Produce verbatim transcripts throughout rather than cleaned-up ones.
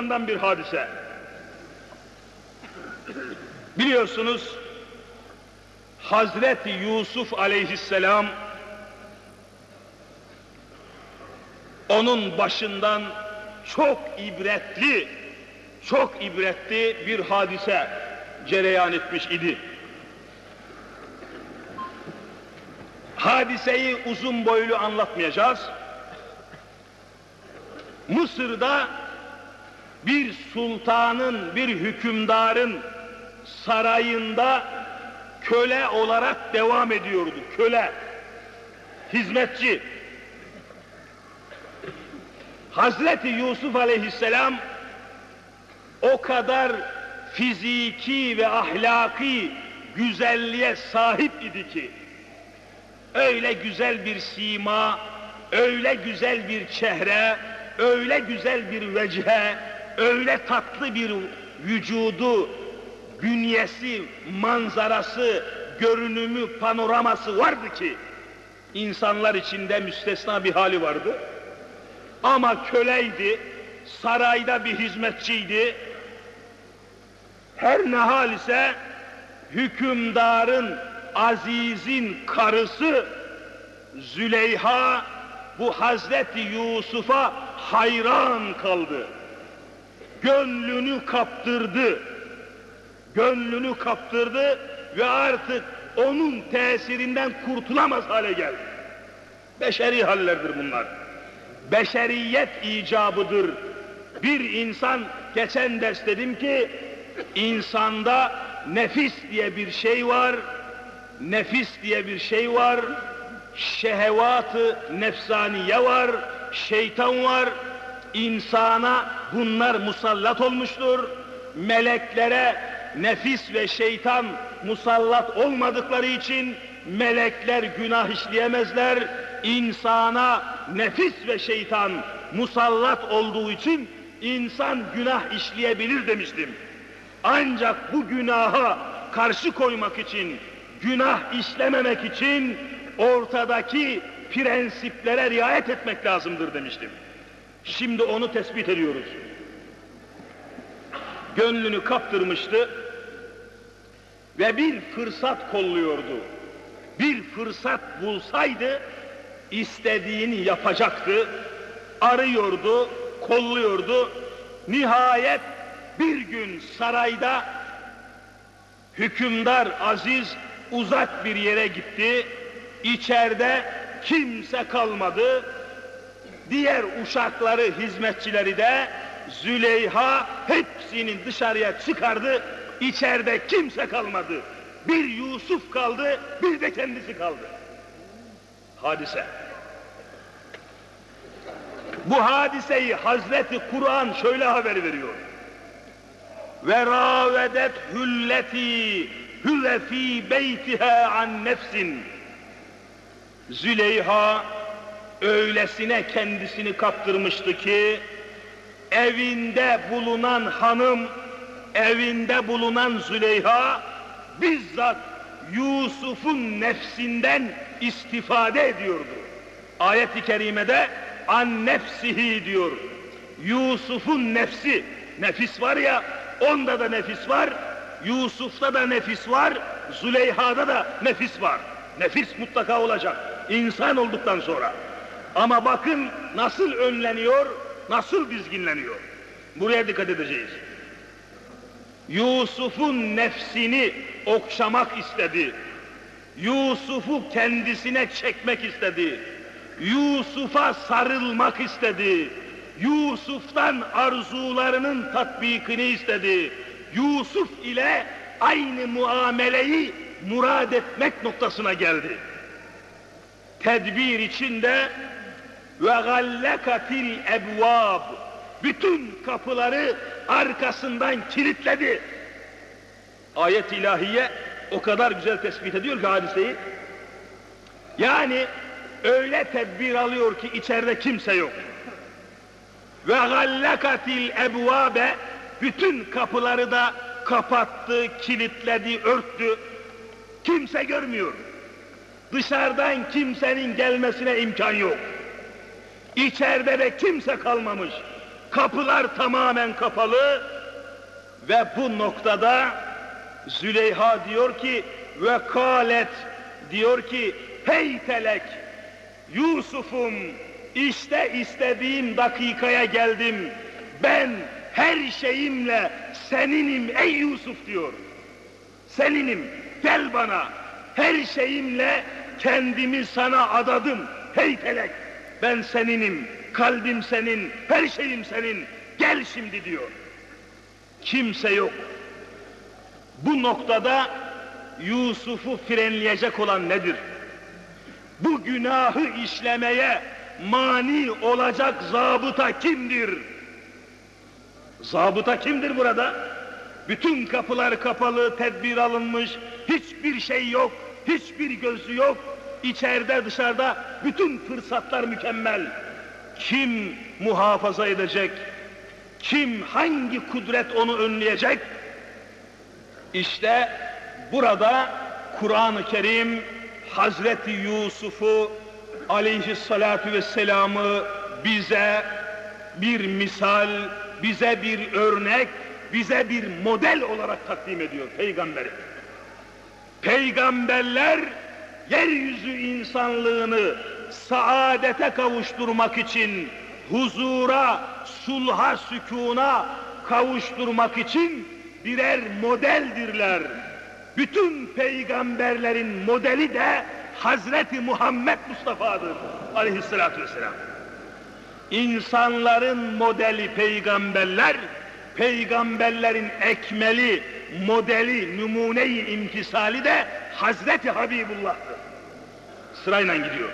bir hadise. Biliyorsunuz Hazreti Yusuf aleyhisselam onun başından çok ibretli, çok ibretli bir hadise cereyan etmiş idi. Hadiseyi uzun boylu anlatmayacağız. Mısır'da bir sultanın, bir hükümdarın sarayında köle olarak devam ediyordu. Köle, hizmetçi. Hazreti Yusuf aleyhisselam o kadar fiziki ve ahlaki güzelliğe sahip idi ki, öyle güzel bir sima, öyle güzel bir çehre, öyle güzel bir vecihe, öyle tatlı bir vücudu, bünyesi, manzarası, görünümü, panoraması vardı ki, insanlar içinde müstesna bir hali vardı. Ama köleydi, sarayda bir hizmetçiydi. Her ne hal ise hükümdarın, azizin karısı Züleyha bu Hazreti Yusuf'a hayran kaldı. Gönlünü kaptırdı. Gönlünü kaptırdı ve artık onun tesirinden kurtulamaz hale geldi. Beşeri hallerdir bunlar. Beşeriyet icabıdır. Bir insan, geçen ders dedim ki, insanda nefis diye bir şey var, nefis diye bir şey var, şehvat-ı nefsaniye var, şeytan var, insana bunlar musallat olmuştur. Meleklere nefis ve şeytan musallat olmadıkları için melekler günah işleyemezler. İnsana nefis ve şeytan musallat olduğu için insan günah işleyebilir demiştim. Ancak bu günaha karşı koymak için, günah işlememek için ortadaki prensiplere riayet etmek lazımdır demiştim. Şimdi onu tespit ediyoruz. Gönlünü kaptırmıştı ve bir fırsat kolluyordu. Bir fırsat bulsaydı istediğini yapacaktı. Arıyordu, kolluyordu. Nihayet bir gün sarayda hükümdar aziz uzak bir yere gitti. İçeride kimse kalmadı. Diğer uşakları, hizmetçileri de Züleyha hepsini dışarıya çıkardı. İçeride kimse kalmadı. Bir Yusuf kaldı, bir de kendisi kaldı. Hadise. Bu hadiseyi Hazreti Kur'an şöyle haber veriyor. Ve ravedet hülleti huve fi beytiha an nefsin. Züleyha öylesine kendisini kaptırmıştı ki evinde bulunan hanım, evinde bulunan Züleyha bizzat Yusuf'un nefsinden istifade ediyordu. Ayet-i kerimede an nefsihi diyor. Yusuf'un nefsi, nefis var ya, onda da nefis var, Yusuf'ta da nefis var, Züleyha'da da nefis var. Nefis mutlaka olacak, insan olduktan sonra. Ama bakın nasıl önleniyor, nasıl dizginleniyor. Buraya dikkat edeceğiz. Yusuf'un nefsini okşamak istedi. Yusuf'u kendisine çekmek istedi. Yusuf'a sarılmak istedi. Yusuf'tan arzularının tatbikini istedi. Yusuf ile aynı muameleyi murad etmek noktasına geldi. Tedbir içinde ve gallekatil ebvab, bütün kapıları arkasından kilitledi. Ayet-i ilahiye o kadar güzel tespit ediyor ki hadiseyi. Yani öyle tedbir alıyor ki içeride kimse yok. Ve gallekatil ebvabe, bütün kapıları da kapattı, kilitledi, örttü. Kimse görmüyor. Dışarıdan kimsenin gelmesine imkan yok. İçeride de kimse kalmamış. Kapılar tamamen kapalı ve bu noktada Züleyha diyor ki ve kâlet diyor ki heytelek Yusuf'um işte istediğim dakikaya geldim. Ben her şeyimle seninim ey Yusuf diyor. Seninim, gel bana. Her şeyimle kendimi sana adadım. Heytelek, ben seninim, kalbim senin, her şeyim senin. Gel şimdi diyor. Kimse yok. Bu noktada Yusuf'u frenleyecek olan nedir? Bu günahı işlemeye mani olacak zabıta kimdir? Zabıta kimdir burada? Bütün kapılar kapalı, tedbir alınmış, hiçbir şey yok, hiçbir gözü yok. İçeride dışarıda bütün fırsatlar mükemmel. Kim muhafaza edecek? Kim, hangi kudret onu önleyecek? İşte burada Kur'an-ı Kerim Hazreti Yusuf'u aleyhissalatu vesselam'ı bize bir misal, bize bir örnek, bize bir model olarak takdim ediyor peygamberi. Peygamberler yeryüzü insanlığını saadete kavuşturmak için, huzura, sulha, sükûna kavuşturmak için birer modeldirler. Bütün peygamberlerin modeli de Hazreti Muhammed Mustafa'dır aleyhissalatü vesselam. İnsanların modeli peygamberler, peygamberlerin ekmeli, modeli, numune-i imtisali de Hazreti Habibullah'tır. Sırayla gidiyor.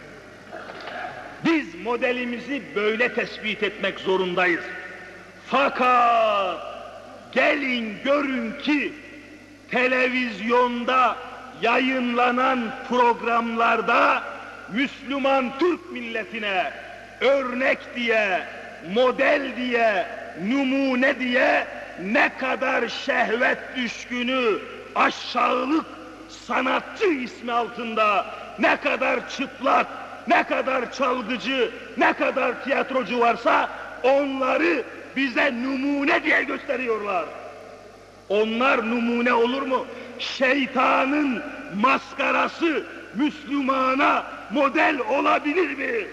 Biz modelimizi böyle tespit etmek zorundayız. Fakat gelin görün ki televizyonda yayınlanan programlarda Müslüman Türk milletine örnek diye, model diye, numune diye ne kadar şehvet düşkünü, aşağılık sanatçı ismi altında ne kadar çıplak, ne kadar çalgıcı, ne kadar tiyatrocu varsa onları bize numune diye gösteriyorlar. Onlar numune olur mu? Şeytanın maskarası Müslümana model olabilir mi?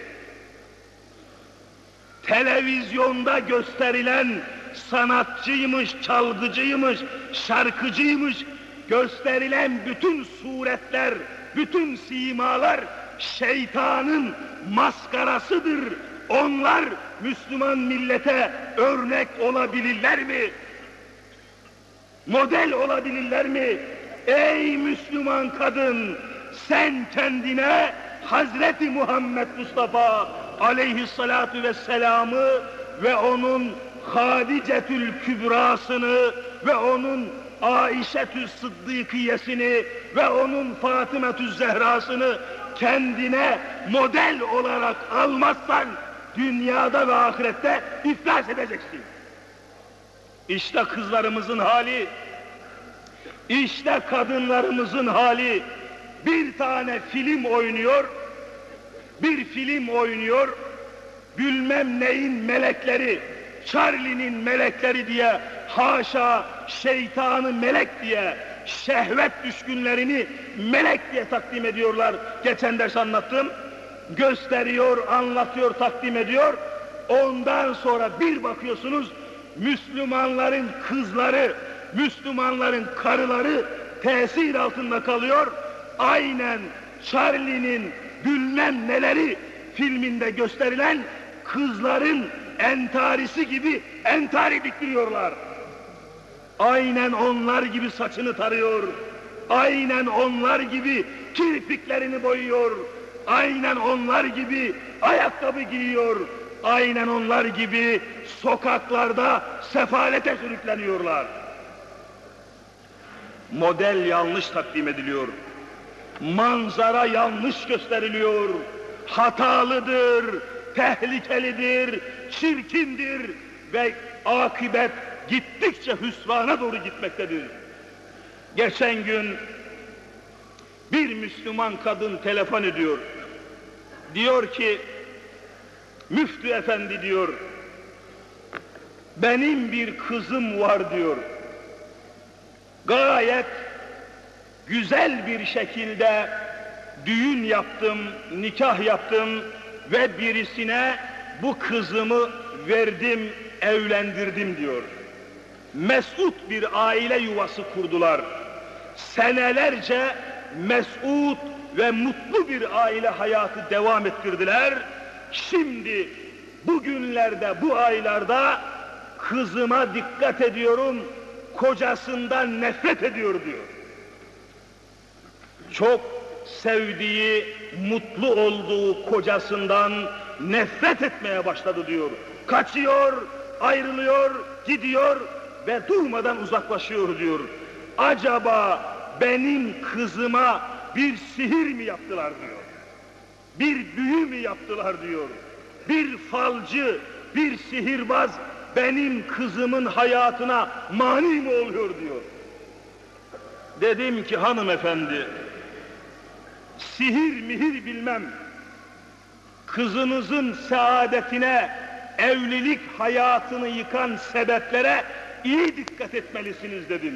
Televizyonda gösterilen sanatçıymış, çalgıcıymış, şarkıcıymış, gösterilen bütün suretler, bütün simalar şeytanın maskarasıdır. Onlar Müslüman millete örnek olabilirler mi? Model olabilirler mi? Ey Müslüman kadın, sen kendine Hazreti Muhammed Mustafa aleyhissalatu vesselam'ı ve onun Hadicetül Kübrasını ve onun Aişetü Sıddıkiyesini ve onun Fatımetü Zehrasını kendine model olarak almazsan dünyada ve ahirette iflas edeceksin. İşte kızlarımızın hali, işte kadınlarımızın hali. Bir tane film oynuyor, bir film oynuyor, bilmem neyin melekleri, Charlie'nin melekleri diye, haşa şeytanı melek diye, şehvet düşkünlerini melek diye takdim ediyorlar. Geçen ders anlattım. Gösteriyor, anlatıyor, takdim ediyor. Ondan sonra bir bakıyorsunuz, Müslümanların kızları, Müslümanların karıları tesir altında kalıyor. Aynen Charlie'nin bilmem neleri filminde gösterilen kızların entarisi gibi entari diktiriyorlar. Aynen onlar gibi saçını tarıyor. Aynen onlar gibi kirpiklerini boyuyor. Aynen onlar gibi ayakkabı giyiyor. Aynen onlar gibi sokaklarda sefalete sürükleniyorlar. Model yanlış takdim ediliyor. Manzara yanlış gösteriliyor. Hatalıdır, tehlikelidir, çirkindir ve akıbet gittikçe hüsrana doğru gitmektedir. Geçen gün bir Müslüman kadın telefon ediyor. Diyor ki, Müftü efendi diyor, benim bir kızım var diyor. Gayet güzel bir şekilde düğün yaptım, nikah yaptım ve birisine bu kızımı verdim, evlendirdim diyor. Mesut bir aile yuvası kurdular. Senelerce mesut ve mutlu bir aile hayatı devam ettirdiler. Şimdi bugünlerde, bu aylarda kızıma dikkat ediyorum, kocasından nefret ediyor diyor. Çok sevdiği, mutlu olduğu kocasından nefret etmeye başladı diyor. Kaçıyor, ayrılıyor, gidiyor ve durmadan uzaklaşıyor diyor. Acaba benim kızıma bir sihir mi yaptılar diyor. Bir büyü mü yaptılar diyor. Bir falcı, bir sihirbaz benim kızımın hayatına mani mi oluyor diyor. Dedim ki hanımefendi, sihir mihir bilmem, kızınızın saadetine, evlilik hayatını yıkan sebeplere iyi dikkat etmelisiniz dedim.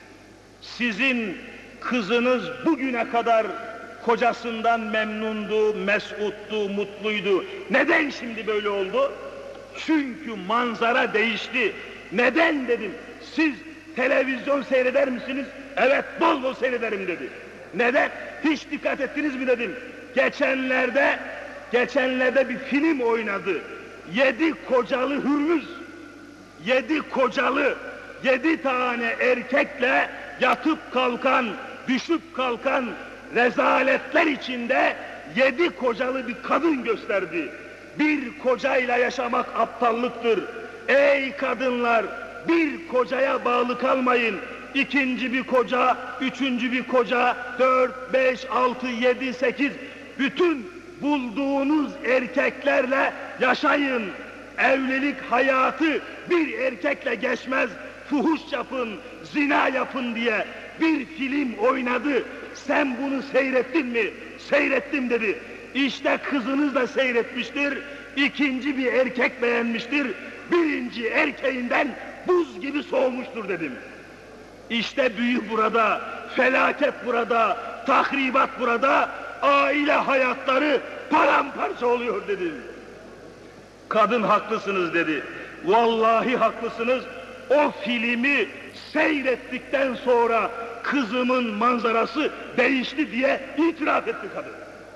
Sizin kızınız bugüne kadar kocasından memnundu, mesuttu, mutluydu. Neden şimdi böyle oldu? Çünkü manzara değişti. Neden dedim. Siz televizyon seyreder misiniz? Evet, bol bol seyrederim dedi. Neden? Hiç dikkat ettiniz mi dedim. Geçenlerde, geçenlerde bir film oynadı. Yedi kocalı Hürmüz. Yedi kocalı, yedi tane erkekle yatıp kalkan, düşüp kalkan rezaletler içinde yedi kocalı bir kadın gösterdi. Bir kocayla yaşamak aptallıktır. Ey kadınlar, bir kocaya bağlı kalmayın. İkinci bir koca, üçüncü bir koca, dört, beş, altı, yedi, sekiz, bütün bulduğunuz erkeklerle yaşayın. Evlilik hayatı bir erkekle geçmez. Fuhuş yapın, zina yapın diye bir film oynadı. Sen bunu seyrettin mi? Seyrettim dedi. İşte kızınız da seyretmiştir. İkinci bir erkek beğenmiştir. Birinci erkeğinden buz gibi soğumuştur dedim. İşte büyü burada, felaket burada, tahribat burada, aile hayatları paramparça oluyor dedim. Kadın haklısınız dedi. Vallahi haklısınız. O filmi seyrettikten sonra kızımın manzarası değişti diye itiraf etti kadın.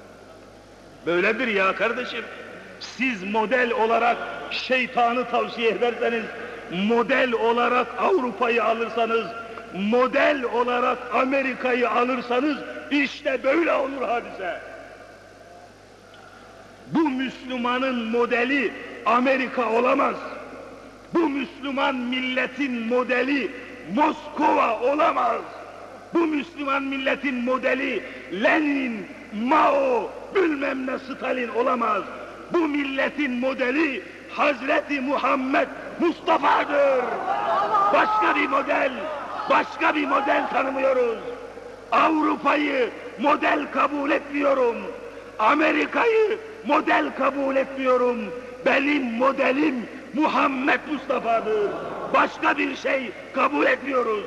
Böyledir ya kardeşim. Siz model olarak şeytanı tavsiye ederseniz, model olarak Avrupa'yı alırsanız, model olarak Amerika'yı alırsanız, işte böyle olur hadise. Bu Müslümanın modeli Amerika olamaz. Bu Müslüman milletin modeli Moskova olamaz. Bu Müslüman milletin modeli Lenin, Mao, bilmem ne Stalin olamaz. Bu milletin modeli Hazreti Muhammed Mustafa'dır. Başka bir model, başka bir model tanımıyoruz. Avrupa'yı model kabul etmiyorum. Amerika'yı model kabul etmiyorum. Benim modelim Muhammed Mustafa'dır. Başka bir şey kabul etmiyoruz.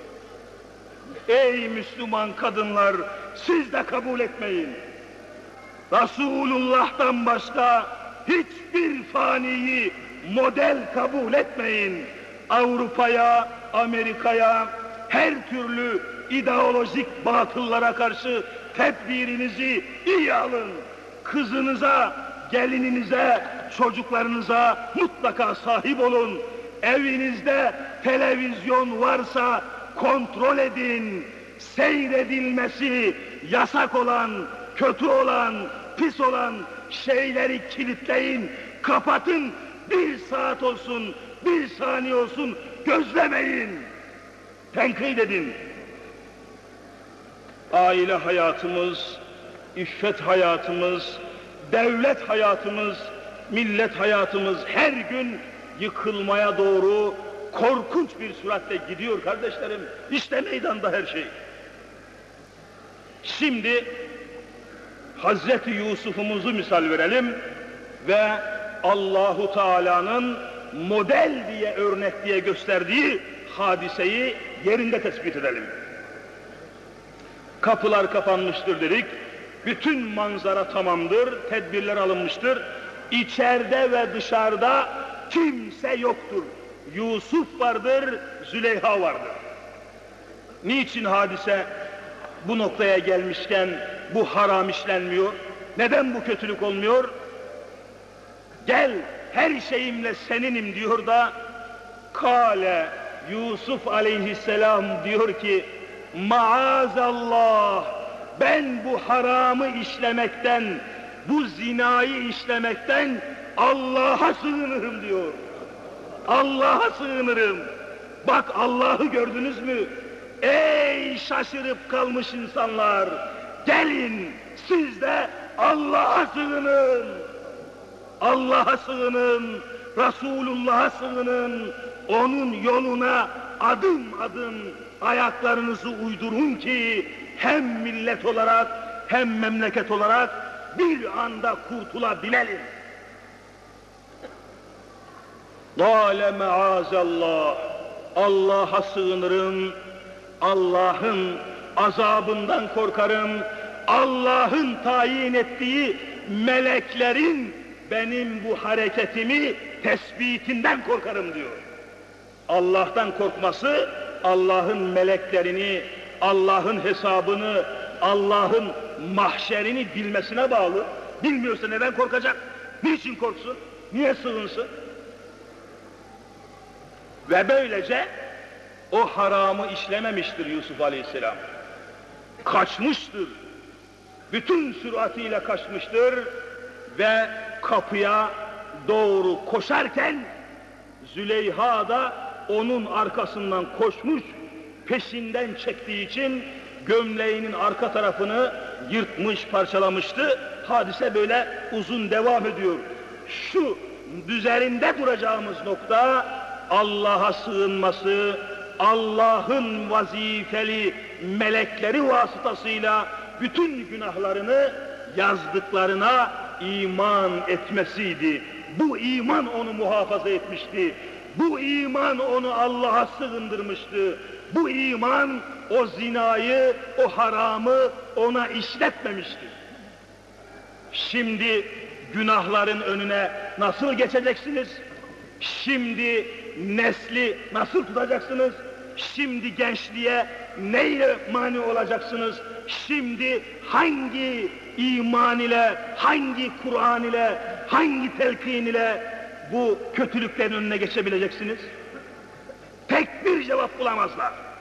Ey Müslüman kadınlar, siz de kabul etmeyin. Resulullah'tan başka hiçbir faniyi model kabul etmeyin. Avrupa'ya, Amerika'ya, her türlü ideolojik batıllara karşı tedbirinizi iyi alın. Kızınıza, gelininize, çocuklarınıza mutlaka sahip olun. Evinizde televizyon varsa kontrol edin. Seyredilmesi yasak olan, kötü olan, pis olan şeyleri kilitleyin, kapatın. Bir saat olsun, bir saniye olsun gözlemeyin. Tenkit edin. Aile hayatımız, iffet hayatımız, devlet hayatımız, millet hayatımız her gün yıkılmaya doğru korkunç bir süratle gidiyor kardeşlerim. İşte meydanda her şey. Şimdi Hazreti Yusuf'umuzu misal verelim ve Allahu Teala'nın model diye, örnek diye gösterdiği hadiseyi yerinde tespit edelim. Kapılar kapanmıştır dedik, bütün manzara tamamdır, tedbirler alınmıştır. İçeride ve dışarıda kimse yoktur. Yusuf vardır, Züleyha vardır. Niçin hadise bu noktaya gelmişken bu haram işlenmiyor? Neden bu kötülük olmuyor? Gel her şeyimle seninim diyor da Kale Yusuf aleyhisselam diyor ki maazallah, ben bu haramı işlemekten, bu zinayı işlemekten Allah'a sığınırım diyor. Allah'a sığınırım. Bak Allah'ı gördünüz mü? Ey şaşırıp kalmış insanlar! Gelin siz de Allah'a sığının. Allah'a sığının, Resulullah'a sığının, onun yoluna adım adım ayaklarınızı uydurun ki hem millet olarak hem memleket olarak bir anda kurtulabilelim. Kâle meazallah, Allah'a sığınırım, Allah'ın azabından korkarım, Allah'ın tayin ettiği meleklerin benim bu hareketimi tespitinden korkarım diyor. Allah'tan korkması, Allah'ın meleklerini, Allah'ın hesabını, Allah'ın mahşerini bilmesine bağlı. Bilmiyorsa neden korkacak? Niçin korksun? Niye sığınsın? Ve böylece o haramı işlememiştir Yusuf Aleyhisselam. Kaçmıştır. Bütün süratiyle kaçmıştır ve kapıya doğru koşarken Züleyha da onun arkasından koşmuş, peşinden çektiği için gömleğinin arka tarafını yırtmış, parçalamıştı. Hadise böyle uzun devam ediyor. Şu üzerinde duracağımız nokta Allah'a sığınması, Allah'ın vazifeli melekleri vasıtasıyla bütün günahlarını yazdıklarına iman etmesiydi. Bu iman onu muhafaza etmişti. Bu iman onu Allah'a sığındırmıştı. Bu iman o zinayı, o haramı ona işletmemişti. Şimdi günahların önüne nasıl geçeceksiniz? Şimdi nesli nasıl tutacaksınız? Şimdi gençliğe neyle mani olacaksınız? Şimdi hangi iman ile, hangi Kur'an ile, hangi telkin ile bu kötülüklerin önüne geçebileceksiniz? Tek bir cevap bulamazlar.